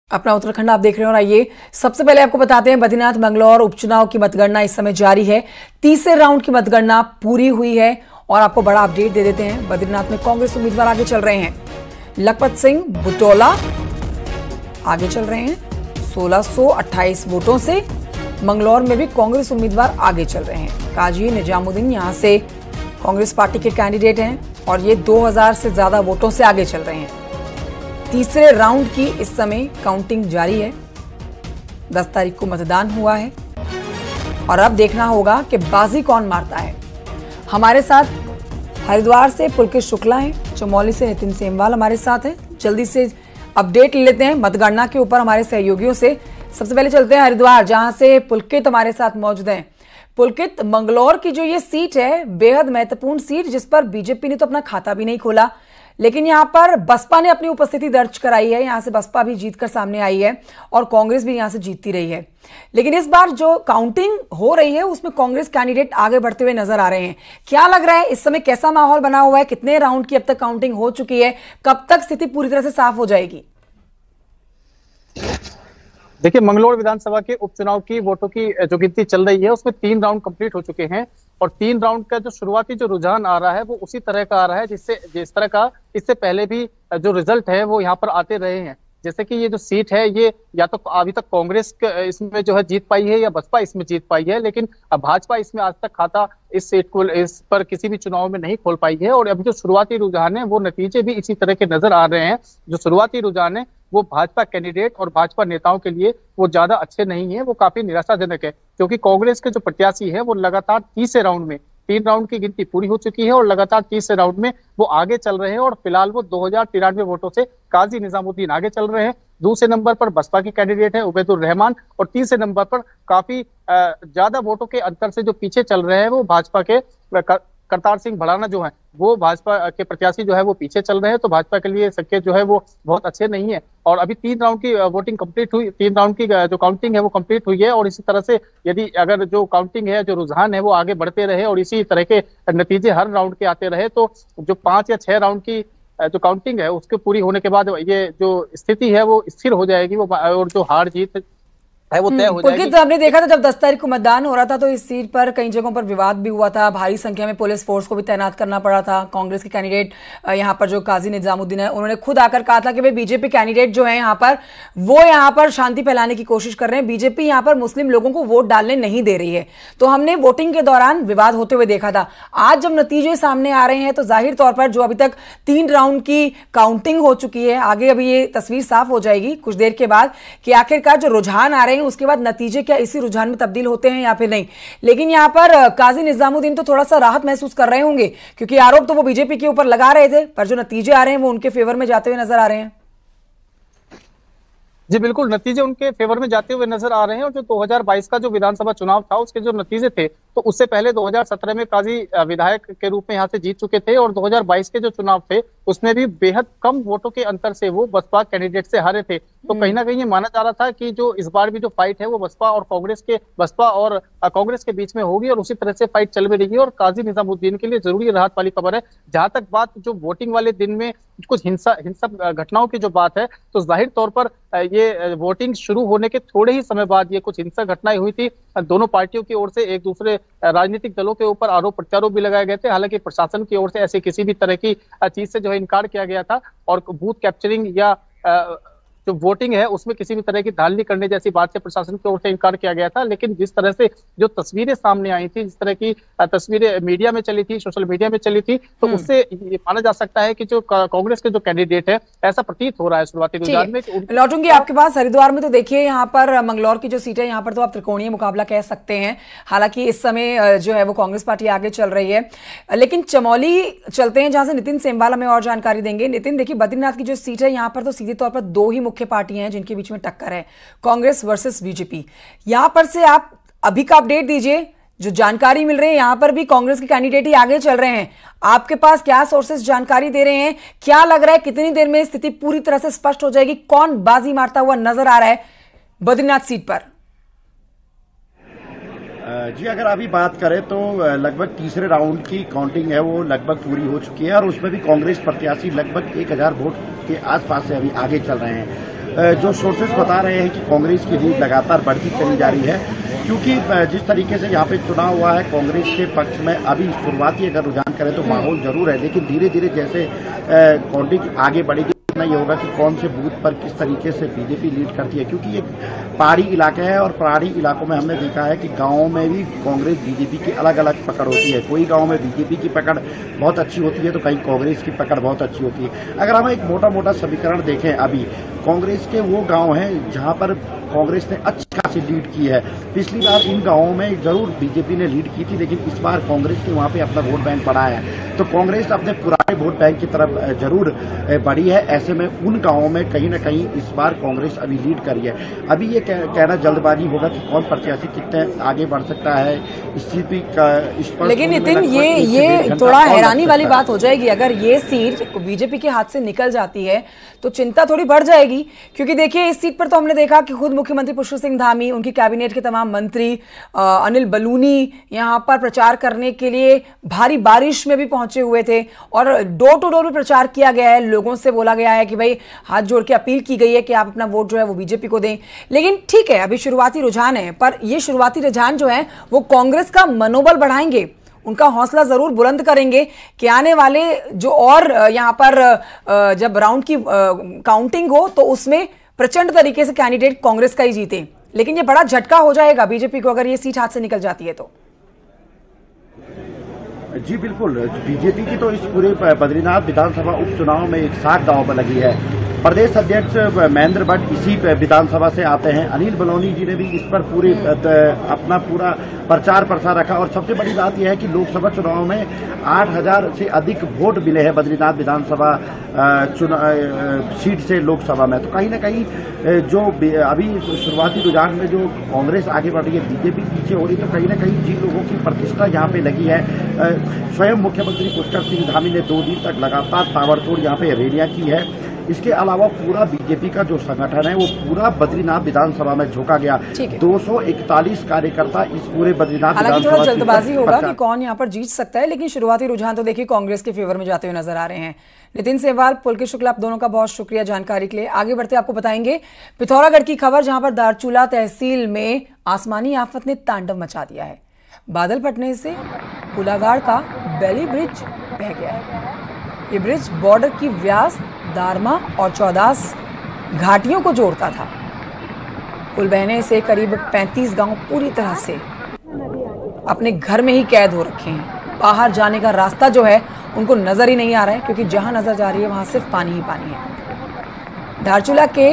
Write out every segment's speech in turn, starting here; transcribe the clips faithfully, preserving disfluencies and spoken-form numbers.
अपना उत्तराखंड आप देख रहे हो। और आइए सबसे पहले आपको बताते हैं बद्रीनाथ मंगलौर उपचुनाव की मतगणना इस समय जारी है। तीसरे राउंड की मतगणना पूरी हुई है और आपको बड़ा अपडेट दे देते हैं। बद्रीनाथ में कांग्रेस उम्मीदवार आगे चल रहे हैं। लखपत सिंह बुटोला आगे चल रहे हैं सोलह सौ अट्ठाईस वोटों से। मंगलौर में भी कांग्रेस उम्मीदवार आगे चल रहे हैं। काजी निजामुद्दीन यहां से कांग्रेस पार्टी के कैंडिडेट हैं और ये दो हज़ार से ज्यादा वोटों से आगे चल रहे हैं। तीसरे राउंड की इस समय काउंटिंग जारी है। दस तारीख को मतदान हुआ है और अब देखना होगा कि बाजी कौन मारता है। हमारे साथ हरिद्वार से पुलकित शुक्ला हैं, चमोली से नितिन सेमवाल हमारे साथ हैं। जल्दी से अपडेट ले लेते हैं मतगणना के ऊपर हमारे सहयोगियों से। सबसे पहले चलते हैं हरिद्वार, जहां से पुलकित हमारे साथ मौजूद हैं। पुलकित, मंगलौर की जो ये सीट है बेहद महत्वपूर्ण सीट, जिस पर बीजेपी ने तो अपना खाता भी नहीं खोला, लेकिन यहां पर बसपा ने अपनी उपस्थिति दर्ज कराई है। यहां से बसपा भी जीतकर सामने आई है और कांग्रेस भी यहां से जीतती रही है। लेकिन इस बार जो काउंटिंग हो रही है उसमें कांग्रेस कैंडिडेट आगे बढ़ते हुए नजर आ रहे हैं। क्या लग रहा है इस समय, कैसा माहौल बना हुआ है? कितने राउंड की अब तक काउंटिंग हो चुकी है? कब तक स्थिति पूरी तरह से साफ हो जाएगी? देखिए, मंगलौर विधानसभा के उपचुनाव की वोटों की जो गिनती चल रही है उसमें तीन राउंड कंप्लीट हो चुके हैं और तीन राउंड का जो शुरुआती जो रुझान आ रहा है वो उसी तरह का आ रहा है जिससे जिस तरह का इससे पहले भी जो रिजल्ट है वो यहाँ पर आते रहे हैं। जैसे कि ये जो सीट है ये या तो अभी तक कांग्रेस इसमें जो है जीत पाई है या बसपा इसमें जीत पाई है, लेकिन भाजपा इसमें आज तक खाता इस सीट को इस पर किसी भी चुनाव में नहीं खोल पाई है। और अभी जो शुरुआती रुझान है वो नतीजे भी इसी तरह के नजर आ रहे हैं। जो शुरुआती रुझान है वो भाजपा कैंडिडेट और भाजपा नेताओं के लिए वो ज्यादा अच्छे नहीं है, वो काफी निराशाजनक है, क्योंकि कांग्रेस के जो प्रत्याशी है वो लगातार तीसरे राउंड में तीन राउंड की गिनती पूरी हो चुकी है और लगातार तीसरे राउंड में वो आगे चल रहे हैं और फिलहाल वो दो हजार तिरानवे वोटों से काजी निजामुद्दीन आगे चल रहे हैं। दूसरे नंबर पर बसपा की कैंडिडेट है उबैदुर रहमान और तीसरे नंबर पर काफी ज्यादा वोटों के अंतर से जो पीछे चल रहे हैं वो भाजपा के करतार सिंह भड़ाना जो है वो भाजपा के प्रत्याशी जो है वो पीछे चल रहे हैं। तो भाजपा के लिए संकेत जो है वो बहुत अच्छे नहीं है। और अभी तीन राउंड की वोटिंग कंप्लीट हुई, तीन राउंड की जो काउंटिंग है वो कंप्लीट हुई है और इसी तरह से यदि अगर जो काउंटिंग है जो रुझान है वो आगे बढ़ते रहे और इसी तरह के नतीजे हर राउंड के आते रहे तो जो पांच या छह राउंड की जो काउंटिंग है उसके पूरी होने के बाद ये जो स्थिति है वो स्थिर हो जाएगी वो और जो हार जीत है वो तय हो जाएगी। तो हमने देखा था जब दस तारीख को मतदान हो रहा था तो इस सीट पर कई जगहों पर विवाद भी हुआ था। भारी संख्या में पुलिस फोर्स को भी तैनात करना पड़ा था। कांग्रेस के कैंडिडेट यहाँ पर जो काजी निजामुद्दीन है उन्होंने खुद आकर कहा था कि भाई बीजेपी कैंडिडेट जो है यहाँ पर वो यहाँ पर शांति फैलाने की कोशिश कर रहे हैं, बीजेपी यहाँ पर मुस्लिम लोगों को वोट डालने नहीं दे रही है। तो हमने वोटिंग के दौरान विवाद होते हुए देखा था। आज जब नतीजे सामने आ रहे हैं तो जाहिर तौर पर जो अभी तक तीन राउंड की काउंटिंग हो चुकी है, आगे अभी ये तस्वीर साफ हो जाएगी कुछ देर के बाद कि आखिरकार जो रुझान आ रहे हैं उसके बाद नतीजे क्या इसी रुझान में तब्दील होते हैं या फिर नहीं। लेकिन यहां पर काजी निजामुद्दीन तो थोड़ा सा राहत महसूस कर रहे होंगे, क्योंकि आरोप तो वो बीजेपी के ऊपर लगा रहे थे, पर जो नतीजे आ रहे हैं वो उनके फेवर में जाते हुए नजर आ रहे हैं। जी बिल्कुल, नतीजे उनके फेवर में जाते हुए नजर आ रहे हैं। और जो दो हज़ार बाईस का जो विधानसभा चुनाव था उसके जो नतीजे थे तो उससे पहले दो हज़ार सत्रह में काजी विधायक के रूप में यहाँ से जीत चुके थे और दो हज़ार बाईस के जो चुनाव थे उसमें भी बेहद कम वोटों के अंतर से वो बसपा कैंडिडेट से हारे थे। तो कहीं ना कहीं ये माना जा रहा था कि जो इस बार भी जो फाइट है वो बसपा और कांग्रेस के बसपा और कांग्रेस के बीच में होगी और उसी तरह से फाइट चल भी रही है। और काजी निजामुद्दीन के लिए जरूरी राहत वाली खबर है। जहां तक बात जो वोटिंग वाले दिन में कुछ हिंसा हिंसक घटनाओं की जो बात है तो जाहिर तौर पर ये वोटिंग शुरू होने के थोड़े ही समय बाद ये कुछ हिंसक घटनाएं हुई थी। दोनों पार्टियों की ओर से एक दूसरे राजनीतिक दलों के ऊपर आरोप प्रत्यारोप भी लगाए गए थे। हालांकि प्रशासन की ओर से ऐसे किसी भी तरह की चीज से जो है इनकार किया गया था और बूथ कैप्चरिंग या जो वोटिंग है उसमें किसी भी तरह की धांधली करने जैसी बात से प्रशासन की ओर से इनकार किया गया था। लेकिन जिस तरह से जो तस्वीरें सामने आई थी, जिस तरह की तस्वीरें मीडिया में चली थी, सोशल मीडिया में चली थी, तो उससे ये माना जा सकता है कि जो कांग्रेस के जो कैंडिडेट है ऐसा प्रतीत हो रहा है शुरुआती रुझान में। लौटूंगी आपके पास हरिद्वार में। तो देखिए यहाँ पर मंगलौर की जो सीट है यहाँ पर तो आप त्रिकोणीय मुकाबला कह सकते हैं। हालांकि इस समय जो है वो कांग्रेस पार्टी आगे चल रही है। लेकिन चमोली चलते हैं जहां से नितिन सेमवाल हमें और जानकारी देंगे। नितिन, देखिए बद्रीनाथ की जो सीट है यहाँ पर तो सीधे तौर पर दो ही मुख्य पार्टियां हैं जिनके बीच में टक्कर है, कांग्रेस वर्सेस बीजेपी। यहां पर से आप अभी का अपडेट दीजिए। जो जानकारी मिल रही है यहां पर भी कांग्रेस के कैंडिडेट ही आगे चल रहे हैं। आपके पास क्या सोर्सेस जानकारी दे रहे हैं? क्या लग रहा है कितनी देर में स्थिति पूरी तरह से स्पष्ट हो जाएगी? कौन बाजी मारता हुआ नजर आ रहा है बद्रीनाथ सीट पर? जी, अगर अभी बात करें तो लगभग तीसरे राउंड की काउंटिंग है वो लगभग पूरी हो चुकी है और उसमें भी कांग्रेस प्रत्याशी लगभग एक हजार वोट के आसपास से अभी आगे चल रहे हैं। जो सोर्सेस बता रहे हैं कि कांग्रेस की लीड लगातार बढ़ती चली जा रही है, क्योंकि जिस तरीके से यहाँ पे चुनाव हुआ है कांग्रेस के पक्ष में, अभी शुरुआती अगर रुझान करें तो माहौल जरूर है, लेकिन धीरे धीरे जैसे काउंटिंग आगे बढ़ेगी ये होगा कि कौन से बूथ पर किस तरीके से बीजेपी लीड करती है, क्योंकि ये पहाड़ी इलाके है और पहाड़ी इलाकों में हमने देखा है कि गांवों में भी कांग्रेस बीजेपी की अलग अलग पकड़ होती है। कोई गांव में बीजेपी की पकड़ बहुत अच्छी होती है तो कहीं कांग्रेस की पकड़ बहुत अच्छी होती है। अगर हम एक मोटा मोटा समीकरण देखें, अभी कांग्रेस के वो गांव हैं जहां पर कांग्रेस ने अच्छी खासी लीड की है। पिछली बार इन गांवों में जरूर बीजेपी ने लीड की थी, लेकिन इस बार कांग्रेस ने वहां पे अपना वोट बैंक बढ़ाया है, तो कांग्रेस अपने पुराने वोट बैंक की तरफ जरूर बढ़ी है। ऐसे में उन गांवों में कहीं ना कहीं इस बार कांग्रेस अभी लीड करी है। अभी ये कह, कहना जल्दबाजी होगा कि कौन प्रत्याशी कितने आगे बढ़ सकता है इस चीज पर, लेकिन नितिन ये ये थोड़ा हैरानी वाली बात हो जाएगी अगर ये सीट बीजेपी के हाथ से निकल जाती है तो चिंता थोड़ी बढ़ जाएगी, क्योंकि देखिए इस सीट पर तो हमने देखा कि खुद मुख्यमंत्री पुष्कर सिंह धामी, उनकी कैबिनेट के तमाम मंत्री, अनिल बलूनी यहां पर प्रचार करने के लिए भारी बारिश में भी पहुंचे हुए थे और डोर टू डोर भी प्रचार किया गया है। लोगों से बोला गया है कि भाई हाथ जोड़ के अपील की गई है कि आप अपना वोट जो है वो बीजेपी को दें। लेकिन ठीक है, अभी शुरुआती रुझान है, पर ये शुरुआती रुझान जो है वो कांग्रेस का मनोबल बढ़ाएंगे, उनका हौसला जरूर बुलंद करेंगे कि आने वाले जो और यहां पर जब राउंड की काउंटिंग हो तो उसमें प्रचंड तरीके से कैंडिडेट कांग्रेस का ही जीते। लेकिन ये बड़ा झटका हो जाएगा बीजेपी को अगर ये सीट हाथ से निकल जाती है तो। जी बिल्कुल, बीजेपी की तो इस पूरे बद्रीनाथ विधानसभा उपचुनाव में एक साख दांव पर लगी है। प्रदेश अध्यक्ष महेंद्र भट्ट इसी विधानसभा से आते हैं। अनिल बलूनी जी ने भी इस पर पूरी अपना पूरा प्रचार प्रसार रखा और सबसे बड़ी बात यह है कि लोकसभा चुनाव में आठ हजार से अधिक वोट मिले हैं बद्रीनाथ विधानसभा चुनाव सीट से लोकसभा में। तो कहीं ना कहीं जो अभी शुरुआती रुझान में जो कांग्रेस आगे बढ़ रही है, बीजेपी पीछे हो रही है, तो कहीं ना कहीं जिन लोगों की प्रतिष्ठा यहाँ पे लगी है, स्वयं मुख्यमंत्री पुष्कर सिंह धामी ने दो दिन तक लगातार ताबड़तोड़ यहाँ पे रैलियां की है। इसके अलावा पूरा बीजेपी का जो संगठन है वो पूरा बद्रीनाथ विधानसभा में झोंका गया। दो सौ इकतालीस कार्यकर्ता इस पूरे बद्रीनाथ हालांकि थोड़ा जल्दबाजी होगा कि कौन यहाँ पर जीत सकता है, लेकिन शुरुआती रुझान तो देखिए कांग्रेस के फेवर में जाते हुए नजर आ रहे हैं। नितिन सेहवाल, पुलकित शुक्ला, आप दोनों का बहुत शुक्रिया जानकारी के लिए। आगे बढ़ते आपको बताएंगे पिथौरागढ़ की खबर, जहां पर दारचूला तहसील में आसमानी आफत ने तांडव मचा दिया है। बादल फटने से कुलागाड़ का बेली ब्रिज बह गया है। ये ब्रिज बॉर्डर की व्यास, दारमा और चौदास घाटियों को जोड़ता था। पुल बहने से करीब पैंतीस गांव पूरी तरह से अपने घर में ही कैद हो रखे हैं। बाहर जाने का रास्ता जो है उनको नजर ही नहीं आ रहा है, क्योंकि जहां नजर जा रही है वहां सिर्फ पानी ही पानी है। धारचूला के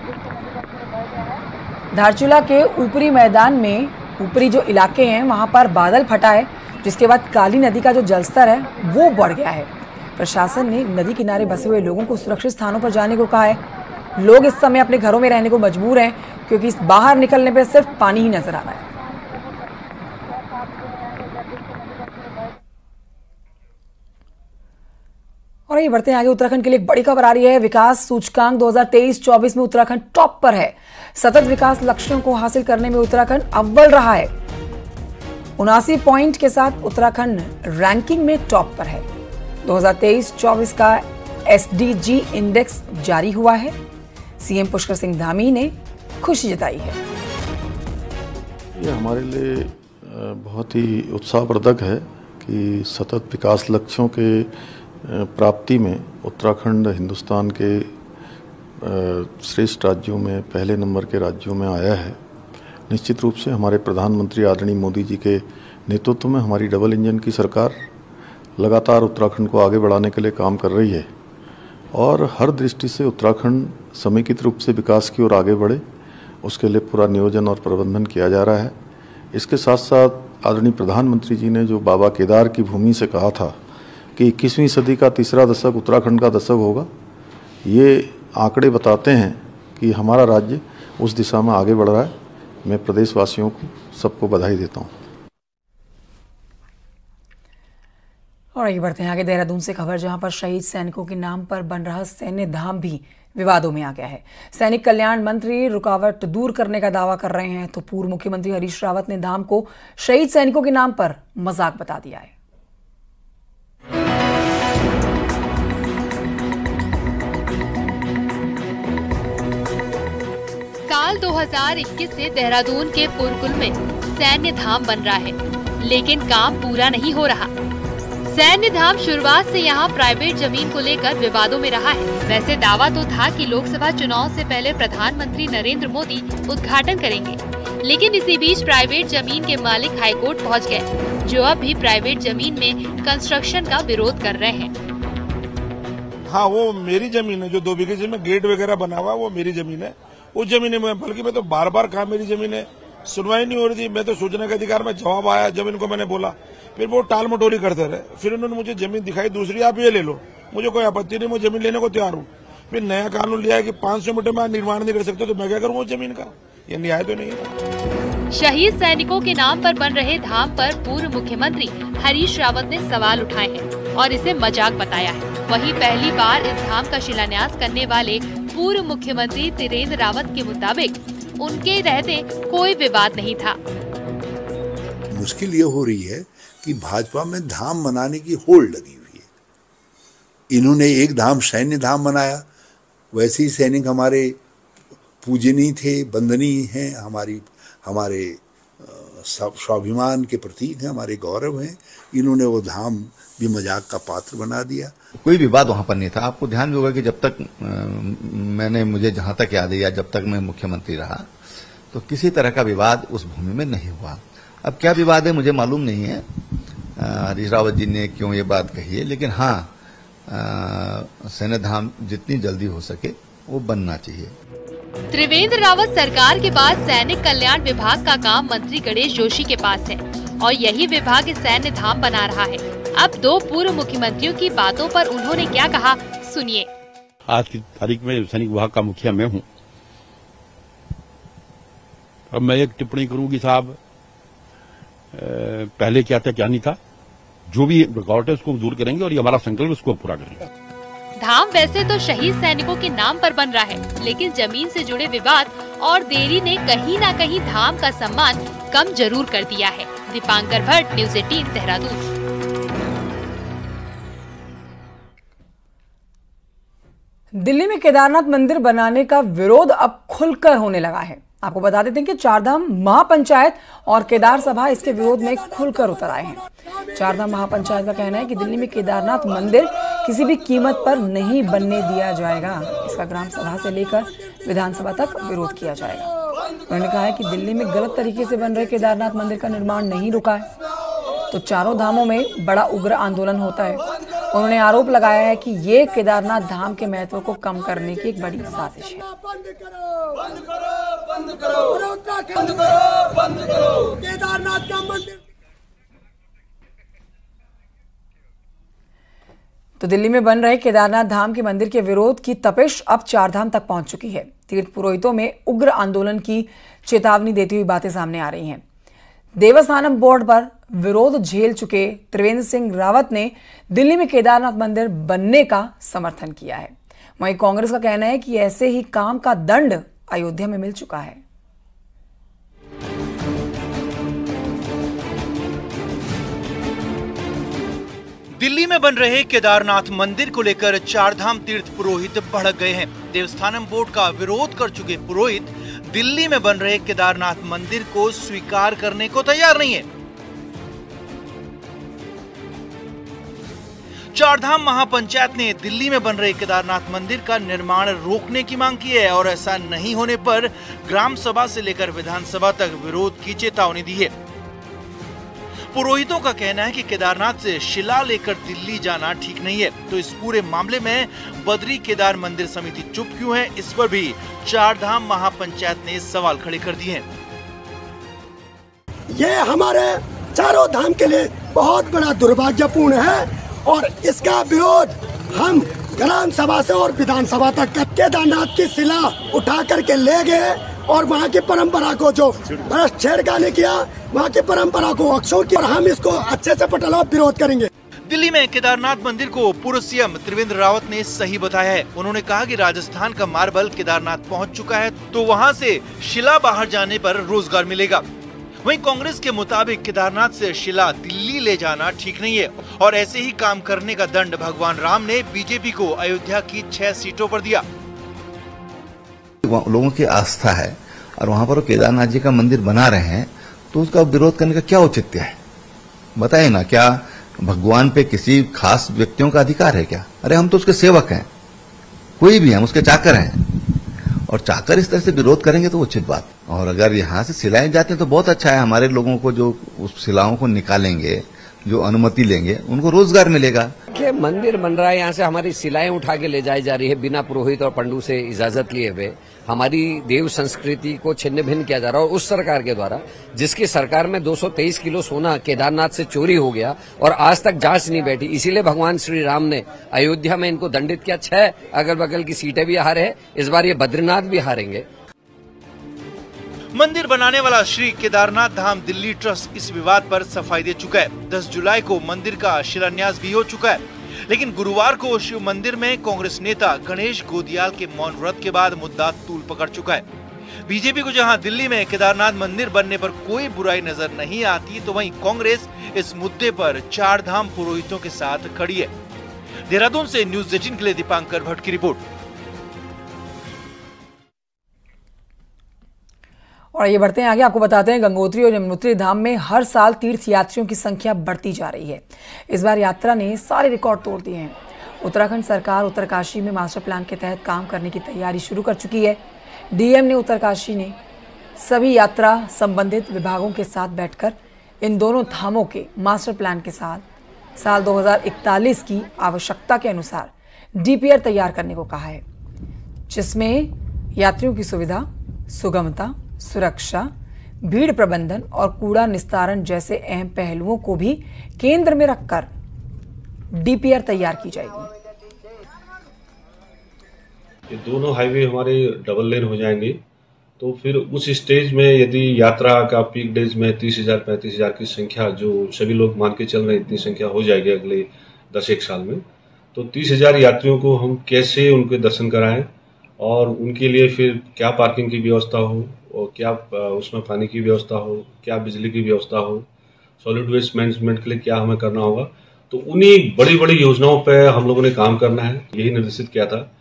धारचूला के ऊपरी मैदान में ऊपरी जो इलाके हैं वहां पर बादल फटा है, जिसके बाद काली नदी का जो जलस्तर है वो बढ़ गया है। प्रशासन ने नदी किनारे बसे हुए लोगों को सुरक्षित स्थानों पर जाने को कहा है। लोग इस समय अपने घरों में रहने को मजबूर हैं, क्योंकि बाहर निकलने पर सिर्फ पानी ही नजर आ रहा है। और ये बढ़ते हैं आगे, उत्तराखंड के लिए एक बड़ी खबर आ रही है। विकास सूचकांक दो हज़ार तेईस चौबीस में उत्तराखंड टॉप पर है। सतत विकास लक्ष्यों को हासिल करने में उत्तराखंड अव्वल रहा है। उनासी पॉइंट के साथ उत्तराखंड रैंकिंग में टॉप पर है। दो हज़ार तेईस चौबीस का एसडीजी इंडेक्स जारी हुआ है। सीएम पुष्कर सिंह धामी ने खुशी जताई है। ये हमारे लिए बहुत ही उत्साहवर्धक है कि सतत विकास लक्ष्यों के प्राप्ति में उत्तराखंड हिंदुस्तान के श्रेष्ठ राज्यों में पहले नंबर के राज्यों में आया है। निश्चित रूप से हमारे प्रधानमंत्री आदरणीय मोदी जी के नेतृत्व में हमारी डबल इंजन की सरकार लगातार उत्तराखंड को आगे बढ़ाने के लिए काम कर रही है और हर दृष्टि से उत्तराखंड समेकित रूप से विकास की ओर आगे बढ़े, उसके लिए पूरा नियोजन और प्रबंधन किया जा रहा है। इसके साथ साथ आदरणीय प्रधानमंत्री जी ने जो बाबा केदार की भूमि से कहा था कि इक्कीसवीं सदी का तीसरा दशक उत्तराखंड का दशक होगा, ये आंकड़े बताते हैं कि हमारा राज्य उस दिशा में आगे बढ़ रहा है। मैं प्रदेशवासियों को सबको बधाई देता हूँ। और आगे बढ़ते हैं आगे, देहरादून से खबर, जहां पर शहीद सैनिकों के नाम पर बन रहा सैन्य धाम भी विवादों में आ गया है। सैनिक कल्याण मंत्री रुकावट दूर करने का दावा कर रहे हैं, तो पूर्व मुख्यमंत्री हरीश रावत ने धाम को शहीद सैनिकों के नाम पर मजाक बता दिया है। साल दो हज़ार इक्कीस से देहरादून के पुरकुल में सैन्य धाम बन रहा है, लेकिन काम पूरा नहीं हो रहा। सैन्य धाम शुरुआत से यहाँ प्राइवेट जमीन को लेकर विवादों में रहा है। वैसे दावा तो था कि लोकसभा चुनाव से पहले प्रधानमंत्री नरेंद्र मोदी उद्घाटन करेंगे, लेकिन इसी बीच प्राइवेट जमीन के मालिक हाईकोर्ट पहुँच गए, जो अब भी प्राइवेट जमीन में कंस्ट्रक्शन का विरोध कर रहे हैं। हाँ, वो मेरी जमीन है, जो दो बीघे में गेट वगैरह बना हुआ वो मेरी जमीन है। उस जमीन में बल्कि मैं तो बार बार कहा मेरी जमीन है, सुनवाई नहीं हो रही थी। मैं तो सूचना के अधिकार में जवाब आया, जब इनको मैंने बोला, फिर वो टाल मटोली करते रहे। फिर उन्होंने मुझे जमीन दिखाई दूसरी, आप ये ले लो, मुझे कोई आपत्ति नहीं, मैं जमीन लेने को तैयार हूँ। फिर नया कानून लिया है कि पांच सौ मीटर में निर्माण नहीं कर सकते, तो मैं क्या करूँ उस जमीन का? ये न्याय तो नहीं है। शहीद सैनिकों के नाम पर बन रहे धाम पर पूर्व मुख्यमंत्री हरीश रावत ने सवाल उठाए हैं और इसे मजाक बताया है। वहीं पहली बार इस धाम का शिलान्यास करने वाले पूर्व मुख्यमंत्री त्रिवेंद्र रावत के मुताबिक उनके रहते कोई विवाद नहीं था। मुश्किल ये हो रही है कि भाजपा में धाम बनाने की होड़ लगी हुई है। इन्होंने एक धाम सैन्य धाम बनाया, वैसे ही सैनिक हमारे पूजनीय थे, वंदनीय हैं, हमारी हमारे स्वाभिमान के प्रतीक हैं, हमारे गौरव हैं। इन्होंने वो धाम भी मजाक का पात्र बना दिया। कोई विवाद वहां पर नहीं था। आपको ध्यान भी होगा कि जब तक आ, मैंने मुझे जहां तक याद है, जब तक मैं मुख्यमंत्री रहा, तो किसी तरह का विवाद उस भूमि में नहीं हुआ। अब क्या विवाद है मुझे मालूम नहीं है, हरीश रावत जी ने क्यों ये बात कही है, लेकिन हाँ, सैन्य धाम जितनी जल्दी हो सके वो बनना चाहिए। त्रिवेंद्र रावत सरकार के बाद सैनिक कल्याण विभाग का काम मंत्री गणेश जोशी के पास है और यही विभाग सैन्य धाम बना रहा है। अब दो पूर्व मुख्यमंत्रियों की बातों पर उन्होंने क्या कहा, सुनिए। आज की तारीख में सैनिक विभाग का मुखिया मैं हूँ। अब मैं एक टिप्पणी करूंगी साहब, पहले क्या था क्या नहीं था, जो भी रुकावट है उसको दूर करेंगे और ये हमारा संकल्प उसको पूरा करेंगे। धाम वैसे तो शहीद सैनिकों के नाम पर बन रहा है, लेकिन जमीन से जुड़े विवाद और देरी ने कहीं न कहीं धाम का सम्मान कम जरूर कर दिया है। दीपांकर भट्ट, न्यूज़ अठारह, देहरादून। दिल्ली में केदारनाथ मंदिर बनाने का विरोध अब खुलकर होने लगा है। आपको बता देते हैं कि चारधाम महापंचायत और केदार सभा इसके विरोध में खुलकर उतर आए हैं। चारधाम महापंचायत का कहना है कि दिल्ली में केदारनाथ मंदिर किसी भी कीमत पर नहीं बनने दिया जाएगा। इसका ग्राम सभा से लेकर विधानसभा तक विरोध किया जाएगा। उन्होंने कहा है कि दिल्ली में गलत तरीके से बन रहे केदारनाथ मंदिर का निर्माण नहीं रुका है, तो चारों धामों में बड़ा उग्र आंदोलन होता है। उन्होंने आरोप लगाया है कि ये केदारनाथ धाम के महत्व को कम करने की एक बड़ी साजिश है। केदारनाथ का मंदिर। तो दिल्ली में बन रहे केदारनाथ धाम के मंदिर के विरोध की तपिश अब चारधाम तक पहुंच चुकी है। तीर्थ पुरोहितों में उग्र आंदोलन की चेतावनी देती हुई बातें सामने आ रही हैं। देवस्थानम बोर्ड पर विरोध झेल चुके त्रिवेंद्र सिंह रावत ने दिल्ली में केदारनाथ मंदिर बनने का समर्थन किया है। वहीं कांग्रेस का कहना है कि ऐसे ही काम का दंड अयोध्या में मिल चुका है। दिल्ली में बन रहे केदारनाथ मंदिर को लेकर चारधाम तीर्थ पुरोहित भड़क गए हैं। देवस्थानम बोर्ड का विरोध कर चुके पुरोहित दिल्ली में बन रहे केदारनाथ मंदिर को स्वीकार करने को तैयार नहीं है। चारधाम महापंचायत ने दिल्ली में बन रहे केदारनाथ मंदिर का निर्माण रोकने की मांग की है और ऐसा नहीं होने पर ग्राम सभा से लेकर विधानसभा तक विरोध की चेतावनी दी है। पुरोहितों का कहना है कि केदारनाथ से शिला लेकर दिल्ली जाना ठीक नहीं है, तो इस पूरे मामले में बद्री केदार मंदिर समिति चुप क्यों है, इस पर भी चारधाम महापंचायत ने सवाल खड़े कर दिए हैं। ये हमारे चारों धाम के लिए बहुत बड़ा दुर्भाग्यपूर्ण है और इसका विरोध हम ग्राम सभा से और विधानसभा तक केदारनाथ की शिला उठा करके ले गए और वहाँ की परंपरा को जो भ्रष्ट छेड़खानी किया, वहाँ की परंपरा को अक्षुण्ण किया और हम इसको अच्छे से पटला विरोध करेंगे। दिल्ली में केदारनाथ मंदिर को पूर्व सीएम त्रिवेंद्र रावत ने सही बताया है। उन्होंने कहा कि राजस्थान का मार्बल केदारनाथ पहुंच चुका है, तो वहां से शिला बाहर जाने पर रोजगार मिलेगा। वहीं कांग्रेस के मुताबिक केदारनाथ से शिला दिल्ली ले जाना ठीक नहीं है और ऐसे ही काम करने का दंड भगवान राम ने बीजेपी को अयोध्या की छह सीटों पर दिया। लोगों की आस्था है और वहां पर वो केदारनाथ जी का मंदिर बना रहे हैं, तो उसका विरोध करने का क्या औचित्य है? बताइए ना, क्या भगवान पे किसी खास व्यक्तियों का अधिकार है क्या? अरे हम तो उसके सेवक हैं, कोई भी हम उसके चाकर हैं, और चाकर इस तरह से विरोध करेंगे तो उचित बात। और अगर यहाँ से सिलाएं जाते हैं तो बहुत अच्छा है, हमारे लोगों को जो उस सिलाओं को निकालेंगे, जो अनुमति लेंगे, उनको रोजगार मिलेगा। कि मंदिर बन रहा है, यहाँ से हमारी सिलाएं उठा के ले जाई जा रही है बिना पुरोहित और पंडू से इजाजत लिए हुए। हमारी देव संस्कृति को छिन्न भिन्न किया जा रहा है, और उस सरकार के द्वारा, जिसकी सरकार में दो सौ तेईस किलो सोना केदारनाथ से चोरी हो गया और आज तक जांच नहीं बैठी। इसीलिए भगवान श्री राम ने अयोध्या में इनको दंडित किया। छह अगल बगल की सीटें भी हारे हैं, इस बार ये बद्रीनाथ भी हारेंगे। मंदिर बनाने वाला श्री केदारनाथ धाम दिल्ली ट्रस्ट इस विवाद पर सफाई दे चुका है। दस जुलाई को मंदिर का शिलान्यास भी हो चुका है, लेकिन गुरुवार को शिव मंदिर में कांग्रेस नेता गणेश गोदियाल के मौन व्रत के बाद मुद्दा तूल पकड़ चुका है। बीजेपी को जहां दिल्ली में केदारनाथ मंदिर बनने पर कोई बुराई नजर नहीं आती, तो वहीं कांग्रेस इस मुद्दे पर चार धाम पुरोहितों के साथ खड़ी है। देहरादून से न्यूज एटीन के लिए दीपांकर भट्ट की रिपोर्ट। और ये बढ़ते हैं आगे, आपको बताते हैं गंगोत्री और यमुनोत्री धाम में हर साल तीर्थ यात्रियों की संख्या बढ़ती जा रही है। इस बार यात्रा ने सारे रिकॉर्ड तोड़ दिए हैं। उत्तराखंड सरकार उत्तरकाशी में मास्टर प्लान के तहत काम करने की तैयारी शुरू कर चुकी है। डीएम ने उत्तरकाशी ने सभी यात्रा संबंधित विभागों के साथ बैठकर इन दोनों धामों के मास्टर प्लान के साथ साल दो हज़ार इकतालीस की आवश्यकता के अनुसार डीपीआर तैयार करने को कहा है, जिसमें यात्रियों की सुविधा, सुगमता, सुरक्षा, भीड़ प्रबंधन और कूड़ा निस्तारण जैसे अहम पहलुओं को भी केंद्र में रखकर डीपीआर तैयार की जाएगी। ये दोनों हाईवे हमारे डबल लेन हो जाएंगे, तो फिर उस स्टेज में यदि यात्रा का पीक डेज में तीस हजार पैंतीस हजार की संख्या, जो सभी लोग मान के चल रहे हैं, इतनी संख्या हो जाएगी अगले दस एक साल में, तो तीस हजार यात्रियों को हम कैसे उनके दर्शन कराएं और उनके लिए फिर क्या पार्किंग की व्यवस्था हो, और क्या उसमें पानी की व्यवस्था हो, क्या बिजली की व्यवस्था हो, सॉलिड वेस्ट मैनेजमेंट के लिए क्या हमें करना होगा, तो उन्हीं बड़ी बड़ी योजनाओं पे हम लोगों ने काम करना है, यही निर्देशित किया था।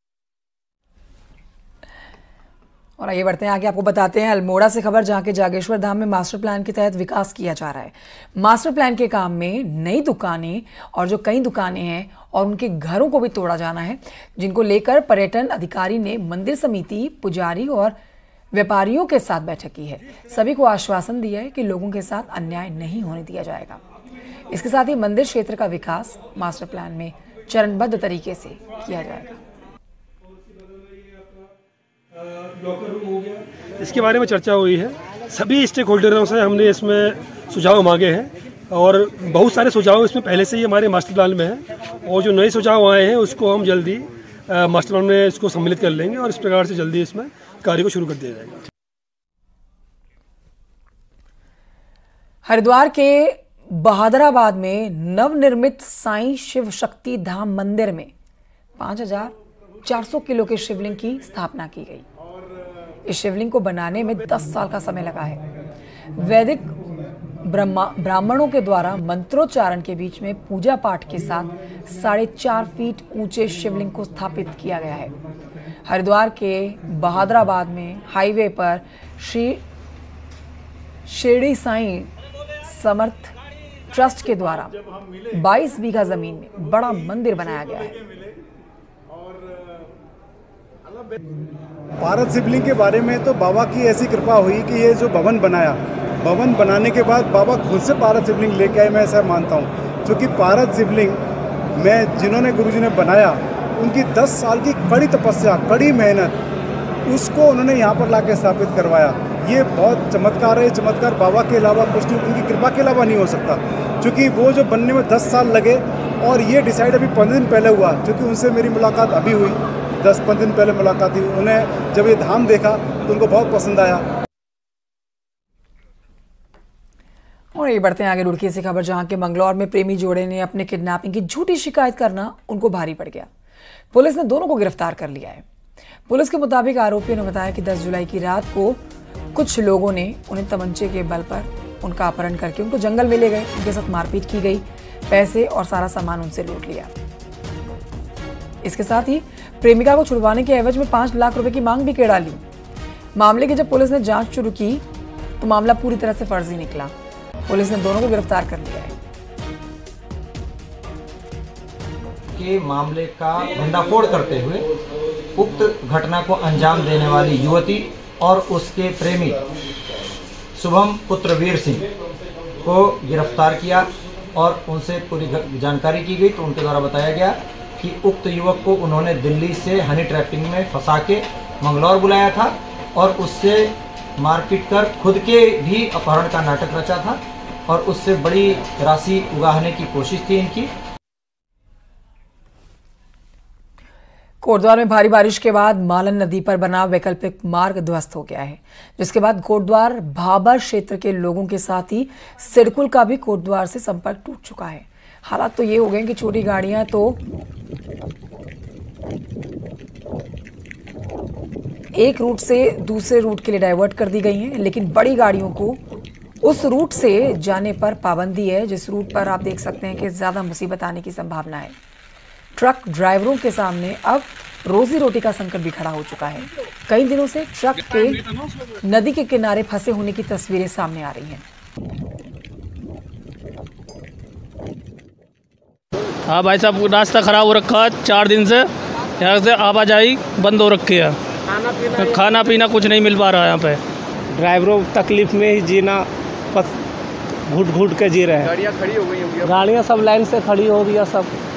और आइए बढ़ते हैं आगे, आपको बताते हैं अल्मोड़ा से खबर, जहां के जागेश्वर धाम में मास्टर प्लान के तहत विकास किया जा रहा है। मास्टर प्लान के काम में नई दुकानें और जो कई दुकानें हैं और उनके घरों को भी तोड़ा जाना है, जिनको लेकर पर्यटन अधिकारी ने मंदिर समिति, पुजारी और व्यापारियों के साथ बैठक की है। सभी को आश्वासन दिया है कि लोगों के साथ अन्याय नहीं होने दिया जाएगा। इसके साथ ही मंदिर क्षेत्र का विकास मास्टर प्लान में चरणबद्ध तरीके से किया जाएगा। इसके बारे में चर्चा हुई है, सभी स्टेक होल्डरों से हमने इसमें सुझाव मांगे हैं और बहुत सारे सुझाव इसमें पहले से ही हमारे मास्टर प्लान में है, और जो नए सुझाव आए हैं उसको हम जल्दी मास्टर प्लान में इसको सम्मिलित कर लेंगे और इस प्रकार से जल्दी इसमें कार्य को शुरू कर दिया जाएगा। हरिद्वार के बहादुराबाद में नवनिर्मित साईं शिव शक्ति धाम मंदिर में पांच हजार चार सौ किलो के शिवलिंग की स्थापना की गई। इस शिवलिंग को बनाने में दस साल का समय लगा है। वैदिक ब्राह्मणों के द्वारा मंत्रोच्चारण के बीच में पूजा पाठ के साथ साढ़े चार फीट ऊंचे शिवलिंग को स्थापित किया गया है। हरिद्वार के बहादुराबाद में हाईवे पर श्री शिरडी साईं समर्थ ट्रस्ट के द्वारा बाईस बीघा जमीन में बड़ा मंदिर बनाया गया है। पारद शिवलिंग के बारे में तो बाबा की ऐसी कृपा हुई कि ये जो भवन बनाया, भवन बनाने के बाद बाबा खुद से पारद शिवलिंग लेके आए, मैं ऐसा मानता हूँ। क्योंकि पारद शिवलिंग में जिन्होंने गुरुजी ने बनाया, उनकी दस साल की कड़ी तपस्या, कड़ी मेहनत, उसको उन्होंने यहाँ पर लाके स्थापित करवाया। ये बहुत चमत्कार है। चमत्कार बाबा के अलावा कुछ नहीं, उनकी कृपा के अलावा नहीं हो सकता। क्योंकि वो जो बनने में दस साल लगे और ये डिसाइड अभी पंद्रह दिन पहले हुआ, क्योंकि उनसे मेरी मुलाकात अभी हुई, दस पंद्रह दिन पहले मुलाकात हुई। उन्हें जब ये धाम देखा तो उनको बहुत पसंद आया। और ये बढ़ते हैं आगे रुड़की से खबर, जहां के मंगलौर में प्रेमी जोड़े ने अपने किडनैपिंग की झूठी शिकायत करना उनको भारी पड़ गया। पुलिस ने दोनों को गिरफ्तार कर लिया है। पुलिस के मुताबिक आरोपियों ने बताया कि दस जुलाई की रात को कुछ लोगों ने उन्हें तमंचे के बल पर उनका अपहरण करके उनको जंगल में ले गए। उनके साथ मारपीट की गई, पैसे और सारा सामान उनसे लूट लिया। इसके साथ ही प्रेमिका को छुड़वाने के एवज में पांच लाख रुपए की मांग भी के डाली। मामले की जब पुलिस ने जांच शुरू की तो मामला पूरी तरह से फर्जी निकला। पुलिस ने दोनों को गिरफ्तार कर लिया है। के मामले का भंडाफोड़ करते हुए उक्त घटना को अंजाम देने वाली युवती और उसके प्रेमी शुभम पुत्र वीर सिंह को गिरफ्तार किया और उनसे पूरी जानकारी की गई। तो उनके द्वारा बताया गया कि उक्त युवक को उन्होंने दिल्ली से हनी ट्रैपिंग में फंसा के मंगलौर बुलाया था और उससे मारपीट कर खुद के भी अपहरण का नाटक रचा था और उससे बड़ी राशि उगाहने की कोशिश थी इनकी। कोटद्वार में भारी बारिश के बाद मालन नदी पर बना वैकल्पिक मार्ग ध्वस्त हो गया है, जिसके बाद कोटद्वार भाबर क्षेत्र के लोगों के साथ ही सिडकुल का भी कोटद्वार से संपर्क टूट चुका है। हालात तो ये हो गए कि छोटी गाड़ियां तो एक रूट से दूसरे रूट के लिए डाइवर्ट कर दी गई हैं, लेकिन बड़ी गाड़ियों को उस रूट से जाने पर पाबंदी है, जिस रूट पर आप देख सकते हैं कि ज्यादा मुसीबत आने की संभावना है। ट्रक ड्राइवरों के सामने अब रोजी रोटी का संकट भी खड़ा हो चुका है। कई दिनों से ट्रक के नदी के किनारे फंसे होने की तस्वीरें सामने आ रही हैं। हाँ भाई साहब, रास्ता खराब हो रखा है, चार दिन से यहाँ से आवाजाही बंद हो रखी है। खाना पीना खाना पीना कुछ नहीं मिल पा रहा है यहाँ पे। ड्राइवरों तकलीफ में ही जीना, बस घुट घुट के जी रहे हैं। गाड़ियाँ खड़ी हो गई होंगी, गाड़ियाँ सब लाइन से खड़ी हो रही है सब।